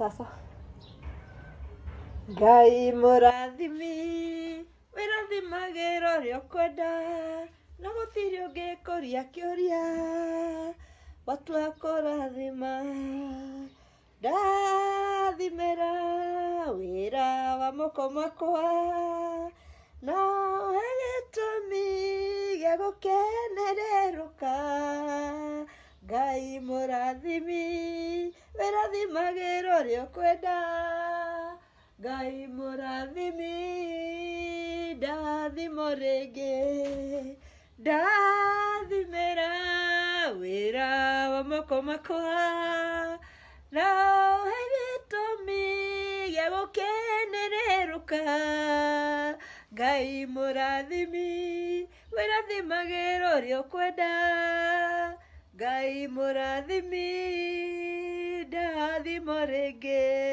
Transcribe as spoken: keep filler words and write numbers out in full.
Sasa Ngai mũrathimi wĩrathimagĩra ũrĩa ũkwenda na gũtirĩ ũngĩkũria kĩũria watua kũrathima ndathimĩra wĩra wa moko makwa na ũhe gĩtũmi gĩa gũkenererũka. Ngai mũrathimi wĩrathimagĩra ũrĩa ũkwenda Ngai mũrathimi ndathimo rĩngĩ ndathimĩra wĩra wa moko makwa na ũhe gĩtũmi gĩa gũkenererũka. Ngai mũrathimi wĩrathimagĩra ũrĩa ũkwenda Ngai mũrathimi ndathimo rĩngĩ